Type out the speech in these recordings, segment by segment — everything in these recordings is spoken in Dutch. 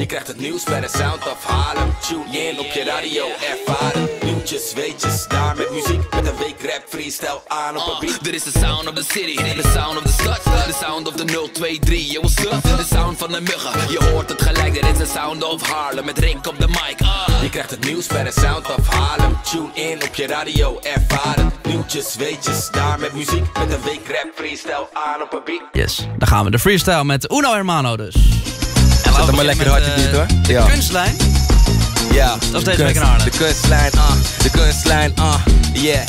Je krijgt het nieuws bij de sound of Haarlem. Tune in op je radio, ervaren. Nieuwtjes, weetjes, daar met muziek. Met een week rap freestyle aan op een beat. Dit is de sound of the city, the sound of the stad. The sound of the 023, yo what's up? De sound van de muggen, je hoort het gelijk. Dit is de sound of Haarlem, met Rink op de mic. Je krijgt het nieuws bij de sound of Haarlem. Tune in op je radio, ervaren. Nieuwtjes, weetjes, daar met muziek. Met een week rap freestyle aan op een beat. Yes, dan gaan we de freestyle met Uno Hermano dus. Zet hem maar lekker hard in dit hoor. De kunstlijn. Ja, dat is deze week in Arnhem. De kunstlijn, de kunstlijn, yeah.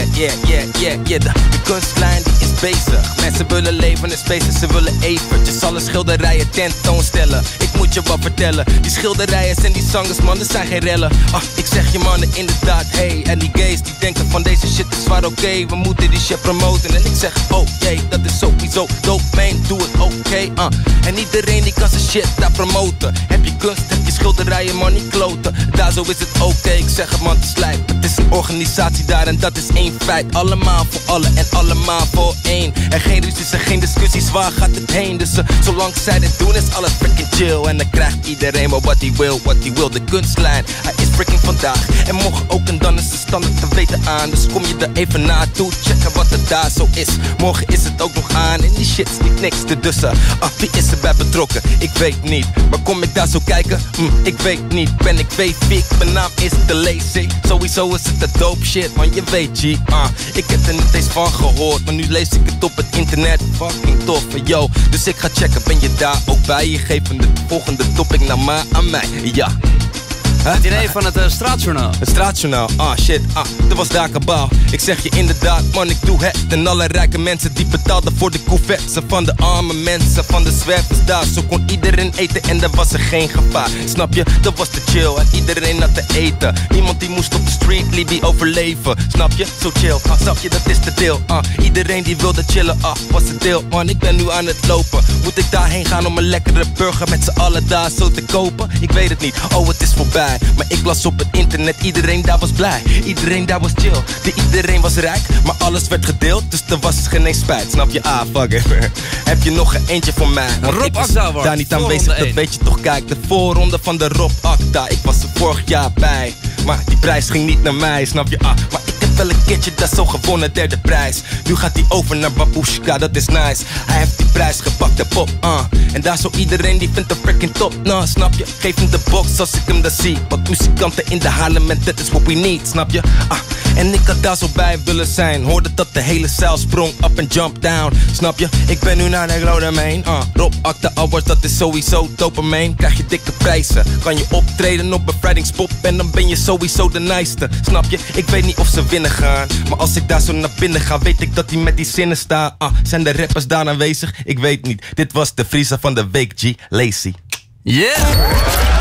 De kunstlijn die is bezig. Mensen willen leven in spaces, ze willen eventjes alle schilderijen tentoonstellen. Ik moet je wat vertellen, die schilderijen en die zangers man, dat zijn geen rellen. Ik zeg je mannen inderdaad, hey. En die gays die denken van deze shit is waar oké. We moeten die shit promoten en ik zeg, oh jee, dat is sowieso dope man, doe het oké. En iedereen die kan zijn shit daar promoten. Heb je kunst, heb je schilderijen man, niet kloten. Daar zo is het oké, ik zeg het man, het is lijp. Het is een organisatie daar en dat is één feit. Allemaal voor allen en allemaal voor één. En geen ruzies en geen discussies, waar gaat het heen? Dus zolang zij dit doen is alles freaking chill. En dan krijgt iedereen maar wat hij wil, De kunstlijn, hij is freaking vandaag. En morgen ook en dan is de standaard te weten aan. Dus kom je er even naartoe, checken wat er daar zo is. Morgen is het ook nog aan en die shit is niet niks te dussen. Wie is erbij betrokken? Ik weet niet. Maar kom ik daar zo kijken? Ik weet niet. Ben ik weet-fiek? Mijn naam is de Lazy. Sowieso is het de dope shit, man je weet G. Ik heb er niet eens van gehoord, maar nu lees ik het op het internet. Fucking tof, yo. Dus ik ga checken, ben je daar ook bij? Je geeft de volgende topic naar maar aan mij, ja. Het idee van het straatjournaal. Het straatjournaal, shit, dat was daar kabaal. Ik zeg je inderdaad, man, ik doe het. En alle rijke mensen die betaalden voor de couverts. Van de arme mensen, van de zwervers daar. Zo kon iedereen eten en er was er geen gevaar. Snap je, dat was te chill en iedereen had te eten. Niemand die moest op de street, Libby overleven. Snap je, zo chill, snap je, dat is de deel. Iedereen die wilde chillen, was het deel. Man, ik ben nu aan het lopen. Moet ik daarheen gaan om een lekkere burger met z'n allen daar zo te kopen? Ik weet het niet, het is voorbij. Maar ik las op het internet, iedereen daar was blij. Iedereen daar was chill, iedereen was rijk. Maar alles werd gedeeld, dus er was geen eens spijt. Snap je, fuck it. Heb je nog een eentje voor mij? Rob ik was Akda daar niet aanwezig, dat weet je toch. Kijk, de voorronde van de Rob Akda. Ik was er vorig jaar bij, maar die prijs ging niet naar mij. Snap je, maar ik heb wel een keertje dat zo gewonnen, derde prijs. Nu gaat hij over naar Babushka, dat is nice. Hij heeft die prijs gepakt, de pop, En daar zo iedereen die vindt hem freaking top, snap je? Geef hem de box als ik hem daar zie. Wat muzikanten in de Haarlem en that is what we need, snap je? En ik had daar zo bij willen zijn. Hoorde dat de hele zaal sprong up en jump down. Snap je? Ik ben nu naar de Grote Main. Rob Akda Awards, dat is sowieso dopamine. Krijg je dikke prijzen. Kan je optreden op bevrijdingspop en dan ben je sowieso de nice. Snap je? Ik weet niet of ze winnen gaan. Maar als ik daar zo naar binnen ga, weet ik dat die met die zinnen staan. Zijn de rappers daar aanwezig? Ik weet niet. Dit was de Vriezer van de week, G. Lazy. Yeah!